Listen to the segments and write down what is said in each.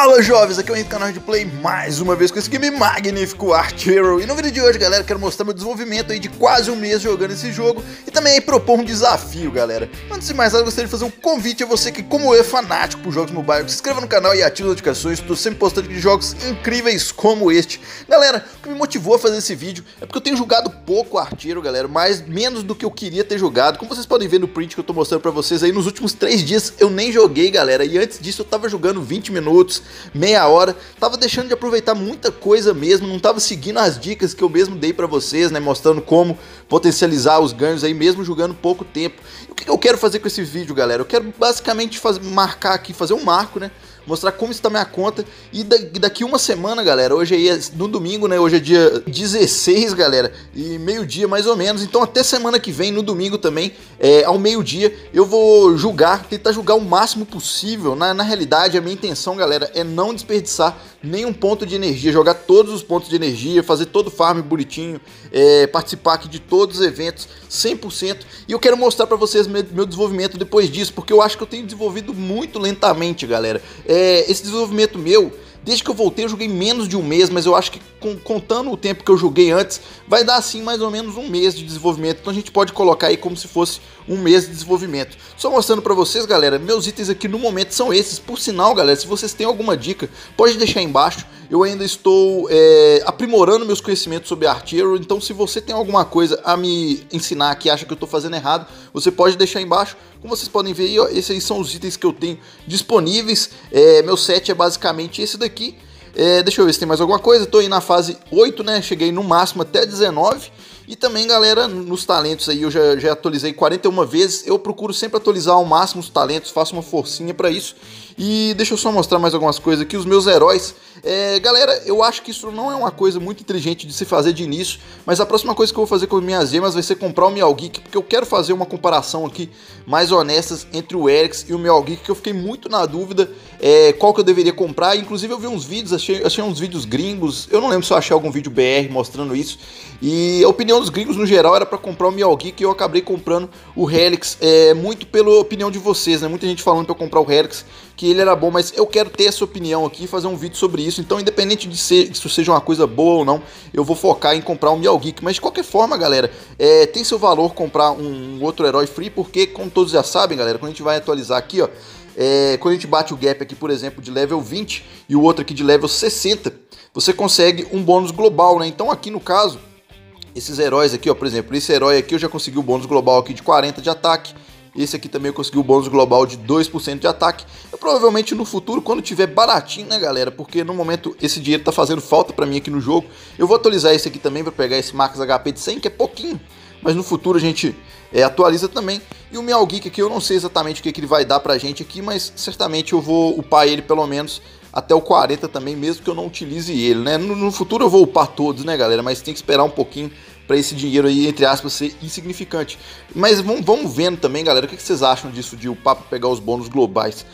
Fala jovens, aqui é o Henrique, canal de Play, mais uma vez com esse game magnífico Arch Hero. E no vídeo de hoje, galera, quero mostrar meu desenvolvimento aí de quase um mês jogando esse jogo e também aí propor um desafio, galera. Antes de mais nada, eu gostaria de fazer um convite a você que, como eu, é fanático por jogos mobile, se inscreva no canal e ative as notificações, estou sempre postando de jogos incríveis como este. Galera, o que me motivou a fazer esse vídeo é porque eu tenho jogado pouco Arch Hero, galera, mas menos do que eu queria ter jogado. Como vocês podem ver no print que eu tô mostrando pra vocês aí, nos últimos 3 dias eu nem joguei, galera, e antes disso eu tava jogando 20 minutos, meia hora, tava deixando de aproveitar muita coisa mesmo, não tava seguindo as dicas que eu mesmo dei pra vocês, né, mostrando como potencializar os ganhos aí mesmo jogando pouco tempo. E o que eu quero fazer com esse vídeo, galera? Eu quero basicamente marcar aqui, fazer um marco, né, mostrar como está minha conta e daqui uma semana, galera, hoje aí é no domingo, né, hoje é dia 16, galera, e meio-dia mais ou menos, então até semana que vem, no domingo também, ao meio-dia, eu vou tentar julgar o máximo possível. Na realidade, a minha intenção, galera, é não desperdiçar nenhum ponto de energia, jogar todos os pontos de energia, fazer todo o farm bonitinho, participar aqui de todos os eventos 100%, e eu quero mostrar pra vocês meu desenvolvimento depois disso, porque eu acho que eu tenho desenvolvido muito lentamente, galera. Esse desenvolvimento meu, desde que eu voltei, eu joguei menos de um mês, mas eu acho que contando o tempo que eu joguei antes, vai dar assim mais ou menos um mês de desenvolvimento. Então a gente pode colocar aí como se fosse um mês de desenvolvimento. Só mostrando pra vocês, galera, meus itens aqui no momento são esses. Por sinal, galera, se vocês têm alguma dica, pode deixar aí embaixo. Eu ainda estou aprimorando meus conhecimentos sobre Arch Hero, então se você tem alguma coisa a me ensinar que acha que eu estou fazendo errado, você pode deixar aí embaixo. Como vocês podem ver aí, ó, esses aí são os itens que eu tenho disponíveis. Meu set é basicamente esse daqui. Deixa eu ver se tem mais alguma coisa. Tô aí na fase 8, né? Cheguei no máximo até 19. E também, galera, nos talentos aí eu já atualizei 41 vezes. Eu procuro sempre atualizar ao máximo os talentos, faço uma forcinha pra isso. E deixa eu só mostrar mais algumas coisas aqui, os meus heróis. Galera, eu acho que isso não é uma coisa muito inteligente de se fazer de início, mas a próxima coisa que eu vou fazer com as minhas gemas vai ser comprar o Meow Geek, porque eu quero fazer uma comparação aqui mais honestas entre o Erix e o Meow Geek, que eu fiquei muito na dúvida qual que eu deveria comprar. Inclusive eu vi uns vídeos, achei uns vídeos gringos, eu não lembro se eu achei algum vídeo BR mostrando isso, e a opinião dos gringos no geral era para comprar o Meow Geek, e eu acabei comprando o Helix, muito pela opinião de vocês, né? Muita gente falando para eu comprar o Helix, que ele era bom, mas eu quero ter essa opinião aqui e fazer um vídeo sobre isso. Então, independente de se isso seja uma coisa boa ou não, eu vou focar em comprar um Meow Geek. Mas de qualquer forma, galera, tem seu valor comprar um outro herói free, porque, como todos já sabem, galera, quando a gente vai atualizar aqui, ó, quando a gente bate o gap aqui, por exemplo, de level 20 e o outro aqui de level 60, você consegue um bônus global, né? Então, aqui no caso, esses heróis aqui, ó, por exemplo, esse herói aqui eu já consegui o bônus global aqui de 40 de ataque. Esse aqui também eu consegui o bônus global de 2% de ataque. Eu provavelmente no futuro, quando tiver baratinho, né, galera, porque no momento esse dinheiro tá fazendo falta pra mim aqui no jogo, eu vou atualizar esse aqui também pra pegar esse Max HP de 100, que é pouquinho, mas no futuro a gente atualiza também. E o Meow Geek aqui, eu não sei exatamente o que ele vai dar pra gente aqui, mas certamente eu vou upar ele pelo menos até o 40 também, mesmo que eu não utilize ele, né? No futuro eu vou upar todos, né, galera, mas tem que esperar um pouquinho para esse dinheiro aí, entre aspas, ser insignificante. Mas vamos vendo também, galera, o que vocês acham disso de upar para pegar os bônus globais.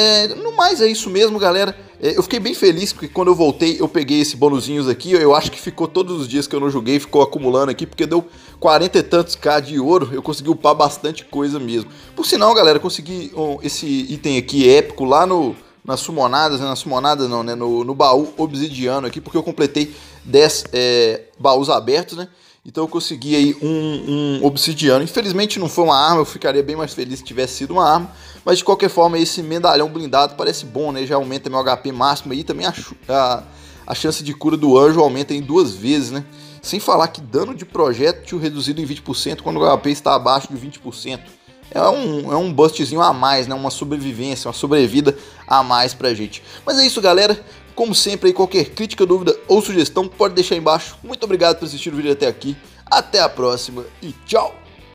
No mais é isso mesmo, galera. Eu fiquei bem feliz porque quando eu voltei eu peguei esse bônusinhos aqui. Eu acho que ficou todos os dias que eu não joguei, ficou acumulando aqui, porque deu 40 e tantos k de ouro. Eu consegui upar bastante coisa mesmo. Por sinal, galera, eu consegui esse item aqui épico lá nas sumonadas, né? Nas sumonadas não, né? No baú obsidiano aqui, porque eu completei 10 baús abertos, né? Então eu consegui aí um obsidiano. Infelizmente não foi uma arma, eu ficaria bem mais feliz se tivesse sido uma arma. Mas de qualquer forma, esse medalhão blindado parece bom, né? Já aumenta meu HP máximo aí. Também a chance de cura do anjo aumenta em 2 vezes, né? Sem falar que dano de projétil reduzido em 20% quando o HP está abaixo de 20%. É um bustzinho a mais, né? Uma sobrevivência, uma sobrevida a mais pra gente. Mas é isso, galera. Como sempre, aí, qualquer crítica, dúvida ou sugestão pode deixar aí embaixo. Muito obrigado por assistir o vídeo até aqui. Até a próxima e tchau!